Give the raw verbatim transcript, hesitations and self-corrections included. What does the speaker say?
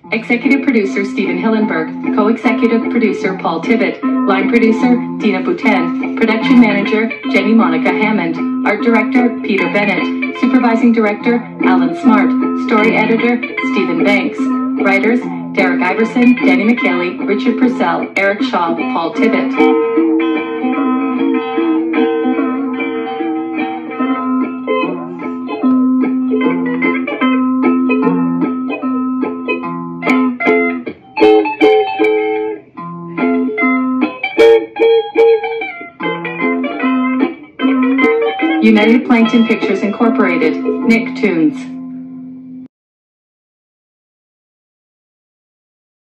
Executive Producer Stephen Hillenberg, Co-Executive Producer Paul Tibbett, Line Producer Dina Bouten, Production Manager Jenny Monica Hammond, Art Director Peter Bennett, Supervising Director Alan Smart, Story Editor Stephen Banks, Writers Derek Iverson, Danny McKaylee, Richard Purcell, Eric Shaw, Paul Tibbett. United Plankton Pictures Incorporated, Nicktoons.